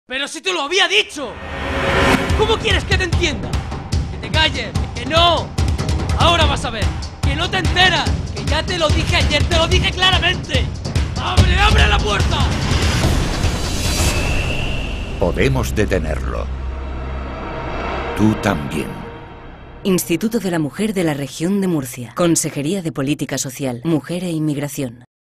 ¡Pero si te lo había dicho! ¿Cómo quieres que te entienda? ¡Que te calles! ¡Que no! Ahora vas a ver, que no te enteras, que ya te lo dije ayer, te lo dije claramente. ¡Abre, abre la puerta! Podemos detenerlo. Tú también. Instituto de la Mujer de la Región de Murcia. Consejería de Política Social, Mujer e Inmigración.